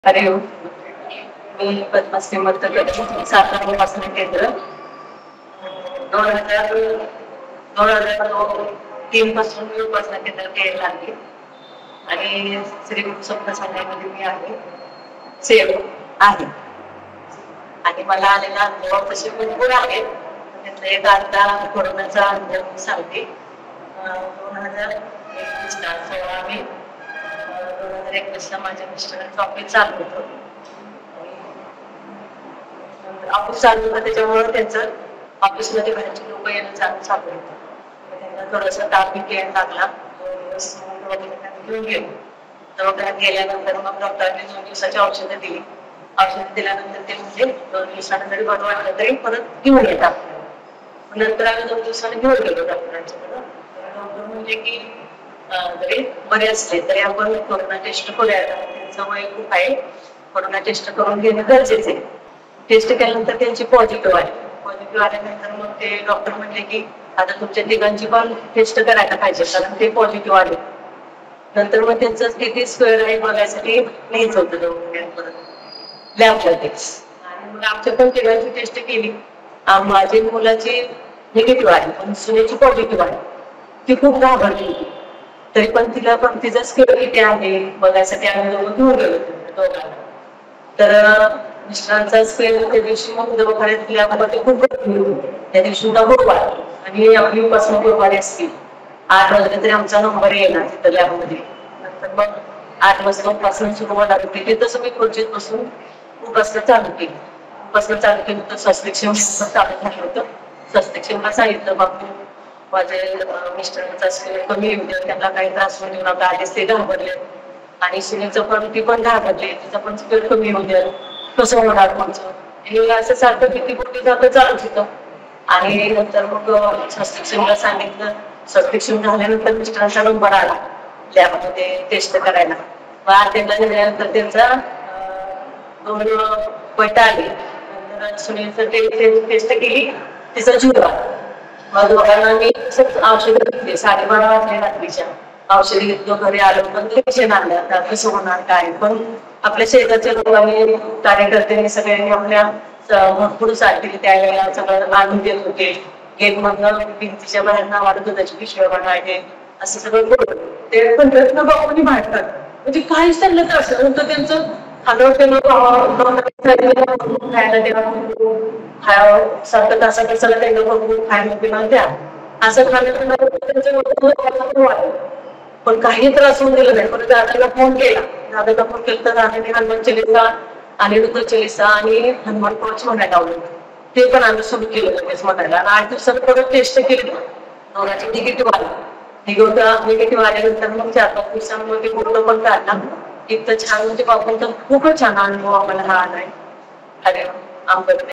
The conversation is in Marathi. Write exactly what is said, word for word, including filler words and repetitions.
अरे हो. मी पद्मश्री मतदार सातारा वासना केंद्र दोन हजार दोन हजार तीन पासून मी उपासना केंद्रात यायला लागले आणि श्री गुरु स्वप्न संघामध्ये मी आहे सेवक आहे आणि मला आलेला अनुभव तसे भरपूर आहेत. त्यातला एक आता कोरोनाचा अनुभव सांगते. दोन हजार एकवीस ला सोळा मे दोन हजार एकवीस ला माझ्या मिस्टरांचं ऑफिस चालू होतं. ऑफिस चालू होतं त्याच्यामुळे त्यांचं ऑफिसमध्ये बाहेरचे लोक येणं चालू चालू होतं. त्यांना थोडासा ताप यायला लागला. दोन दिवस घेऊन गेलो. दवाखान्यात गेल्यानंतर मग डॉक्टरांनी दोन दिवसाची औषधं दिली. औषधं दिल्यानंतर ते म्हणजे दोन दिवसानंतर बरं वाटलं तरी परत घेऊन येतात. नंतर आम्ही दोन दिवसांनी घेऊन गेलो डॉक्टरांच्याकडे. डॉक्टर म्हणजे की जरी बरे असले तरी आपण कोरोना टेस्ट करूया. त्यांचं वय खूप आहे. कोरोना टेस्ट करून घेणं गरजेचं आहे. टेस्ट केल्यानंतर त्यांची पॉझिटिव्ह आली. पॉझिटिव्ह आल्यानंतर मग ते डॉक्टर म्हणले की आता तुमच्या तिघांची पण टेस्ट करायला पाहिजे कारण ते पॉझिटिव्ह आले. नंतर मग त्यांचं किती स्क्वेअर आहे बघायसाठी न्यायचं होतं दवाखान्यात लॅबला टेस्ट. आणि मग आमच्या पण तिघांची टेस्ट केली. माझी मुलाची निगेटिव्ह आली पण सुनेची पॉझिटिव्ह आली. ती खूप घाबरली होती. तरी पण तिला पण तिचा स्क्वेअर किती आहे बघायसाठी आम्ही दोघं घेऊन गेलो दोघांना. तर मिस्टरांचा स्क्वेअर त्या दिवशी मग दवाखान्यात लॅबमध्ये खूप गर्दी होती. त्या दिवशी मला गुरुवार आणि आपली उपासना गुरुवारी असतील आठ वाजता तरी आमचा नंबर येणार तिथं लॅबमध्ये. नंतर मग आठ वाजता उपासना सुरू होणार होती. तिथंच मी खुर्चीत बसून उपासना चालू केली. उपासना चालू केली तर स्वस्तिक्षेम चालू झालं होतं. स्वस्तिक्षेमला सांगितलं बाबू माझे मिस्टरांचा स्क्वेअर कमी येऊ द्या. त्यांना काही त्रास होऊ देऊ नका. आधीच ते घाबरले आणि सुनेचं पण ती पण घाबरले. तिचा पण स्क्वेअर कमी येऊ द्या. कसं होणार तुमचं हे असं सारखं किती कुठे जातं चालूच होतं. आणि नंतर मग स्वस्तिक्षेमला सांगितलं. स्वस्तिक्षेम झाल्यानंतर मिस्टरांचा नंबर आला लॅबमध्ये टेस्ट करायला. मग अर्ध्याला झाल्यानंतर त्यांचा दोन पट आले. नंतर सुनेचं टेस्ट केली तिचा झिरो आला. मग दोघांना मी औषधं घेतली. साडेबारा वाजले रात्रीच्या औषधं घेतलं. घरी आलो पण टेन्शन आलं आता कसं होणार काय. पण आपल्या शेजारच्या लोकांनी कार्यकर्त्यांनी सगळ्यांनी आपल्या भरपूर साथ दिली. त्यावेळेला सगळं आणून देत होते. गेट मधनं भिंतीच्या बाहेर नावाला दुधाची पिशव्या बनवायचे असं सगळं करून ते पण रत्न बापूंनी भाटतात. म्हणजे काहीच त्यांना त्रास नव्हतं. त्यांचं खाण्यावर खायला द्या सारखं तासा तासाला त्यांना भरपूर खायला पिणं द्या असं खाणं पण काही त्रास होऊन दिला नाही. पण दादाला फोन केला. दादाला फोन केला तर दादाने हनुमान चालीसा आणि रुद्र चालीसा आणि हनुमान कवच म्हणायला लावलं. ते पण आम्ही सुरू केलं लगेच म्हणायला. आणि आठ दिवसात परत टेस्ट केली. दोघांची निगेटिव्ह आली. निगेटिव्ह निगेटिव्ह आल्यानंतर मग चार पाच दिवसांमध्ये ते पूर्ण पण काढला. इतकं छान म्हणजे बापूंचा खूपच छान अनुभव आम्हाला हा आलाय. अरे आंबे